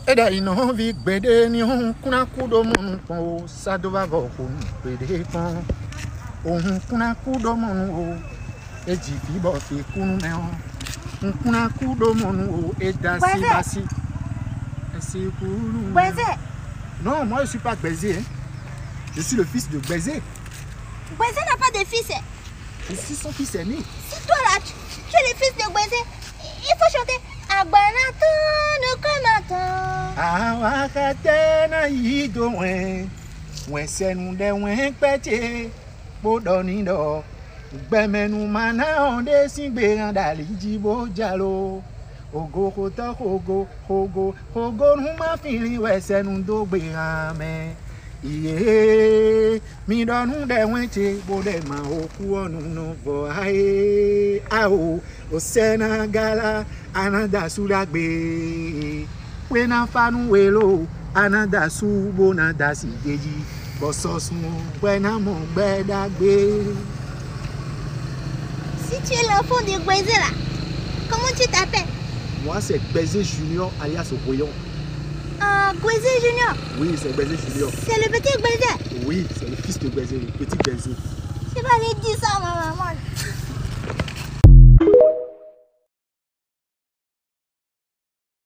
Et d'ailleurs, non, vi Gbèzé ni on kuna kudo mon po ça doit avoir on Gbèzé kon on kuna kudo mon e jifi bo fi kunu me on kuna kudo mon e dansi basi c'est kunu Gbèzé. Non, moi je suis pas Gbèzé hein. Je suis le fils de Gbèzé. Gbèzé n'a pas de fils. Je suis son fils aîné. Si toi là, tu es le fils de Gbèzé, il faut chanter Abanato no konato. Awakatena yido wen senu de wen pete bodoni do gbemenu mana onde singbe andali jibo jalo ogo kota ogo nu ma fili we senu do gbe ame iye mi donu de wen te bode ma oku onu no bo ae ao o sena gala anada suragbe wena fanu welo anada su bonada si geji bososun wena mo gbedagbe. Si tu es l'enfant de Gbèzé là, comment tu t'appelles? Moi c'est Gbèzé Junior alias Voyant. Gbèzé Junior. Oui, c'est Gbèzé Junior. C'est le petit Gbèzé. Oui, c'est le fils de Gbèzé, le petit Gbèzé. Je vais aller dire ça à ma maman.